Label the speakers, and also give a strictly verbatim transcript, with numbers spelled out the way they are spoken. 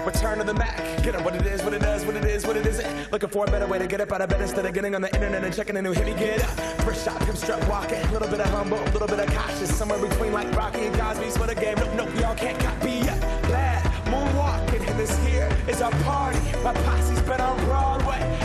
Speaker 1: Return to the Mac. Get 'em what it is, what it does, what it is, what it isn't. Looking for a better way to get up out of bed instead of getting on the internet and checking a new hit. Me get up. First shot, come strut walking. A little bit of humble, a little bit of cautious. Somewhere between like Rocky and Cosby's for the game. Nope, nope, y'all can't copy yet. Glad moonwalking, and this here is our party. My posse's been on Broadway.